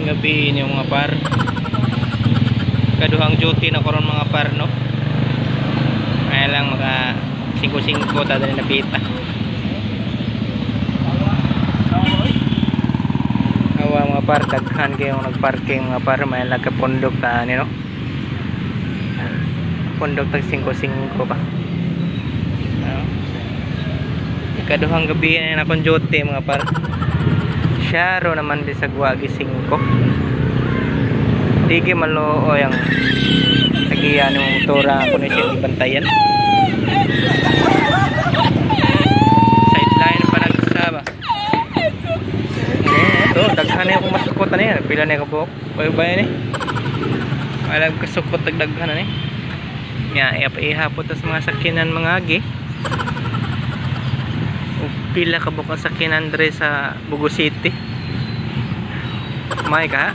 gabi ini mga par. Kaduhang duty na karon mga par no. Ay lang maka 5-5 tada na napita. Awa mga par, daghan kayo nagparking mga par, may nagkapundok ta ni no. Pundok tag 5-5 ba. Kaduhang gabi na akong duty mga par. Syaro naman di sa guwagi 5. Digi malo o yung tagiyan ng motora ako na siya ibantayan. Sideline pa nagsaba. Ito, daghan na akong masukot na yan. Pila na yung buhok. Pwede ba yan eh? Alam kasukot daghan na eh. Nga, ihapot sa mga sakinan mga agi. Pila ka bukang sakinan dre sa Bugo City. May ka?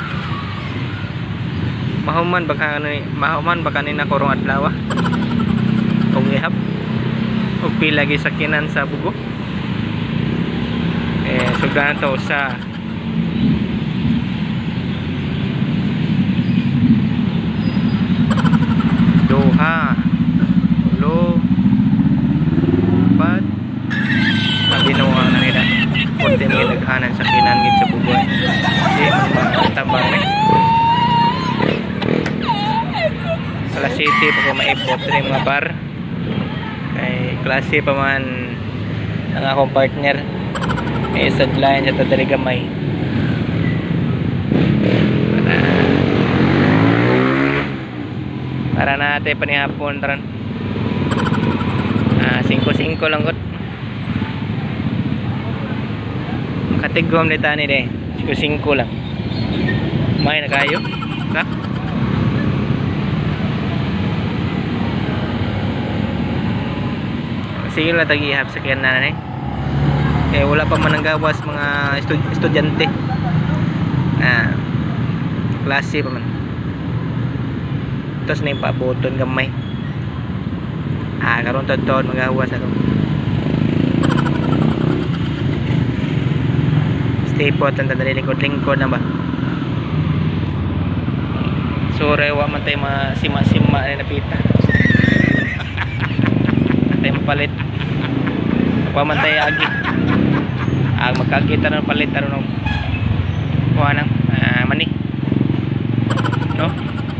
Mahuman baka ni nakurong adlaw. Kung ihap. Og pila gi sakinan sa Bugo. Sugahan to sa Doha. Lo. Pat. Binuang na nila. Kunti mga naghanan sa kinangit sa Bugo. Hindi, matabang eh. Alas City pa ko maipot rin mga par. Kay klase pa man ang akong partner. May sideline sa tadali gamay. Para natin panihapon taran. 5-5 lang kot. Katigom nita ni de 5 lang. May na kayo ka? Sige lang tag-ihap sa kiyanan eh. Kaya wala pa man nanggawas mga estudyante. Klase pa man. Tapos na yung pabuton gamay. Karon taon magawas ako. Stay po ang tanda lingkod na ba. So rewa man tayo sima-sima na napita. Tayo mapalit. Kapag man tayo agi. Magkagita na palit aron ng kuha ng mani. No?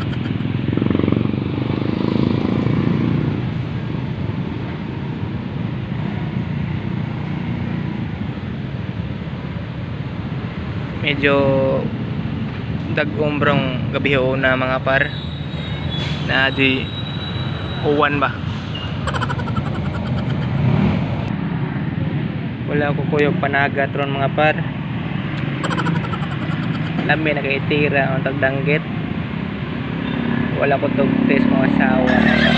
Medyo dag-umbrong gabi ho na mga par na di uwan ba. Wala ko kuyog panagat ron mga par. Lami nakaitira ang tagdanggit. Wala ko tugtes mga asawa.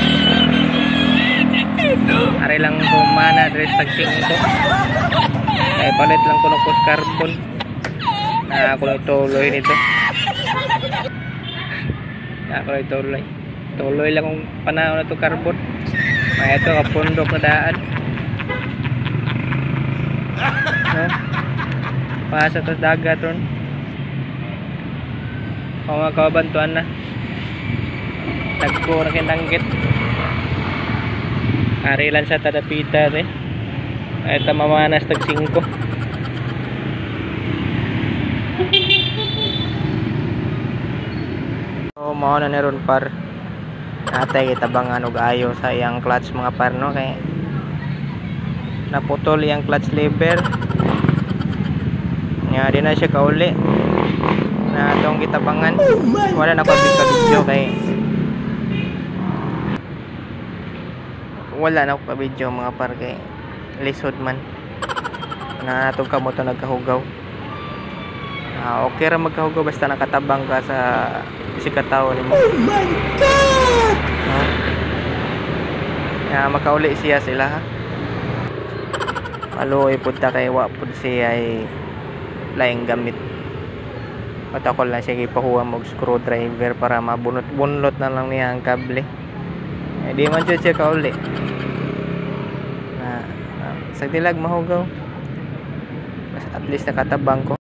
Ari lang ko mana dress tag 5. Kaya palit lang ko ng post carbon. Ako lang tuloy nito. Tuloy lang kung panahon na ito carbon. May ito kapundok na daan. No? Pasa ito dagat ron. Kung mga kabantuan na. Nagpo na kinanggit. Arilan sa tadapita eh. Ito mamanas tag 5. So mao na neron par. Natay itabangan og ayo sa iyang clutch mga par no kay naputol iyang clutch lever. Nya di na siya kauli. Na atong gitabangan. Wala na ko video kay wala na ko video mga par kay lisod man. Na atong kamoto nagkahugaw. Okay ra magkahugaw basta nakatabang ka sa sikataw nimo. Oh my god. Makauli siya sila ha. Maluoy pud ta kay wa pud siya ay laing gamit. Patakol lang siya gipahuwam og screwdriver para mabunot-bunlot na lang niya ang kable. Di man siya kauli. Sa tilag mahugaw. At least nakatabang ko.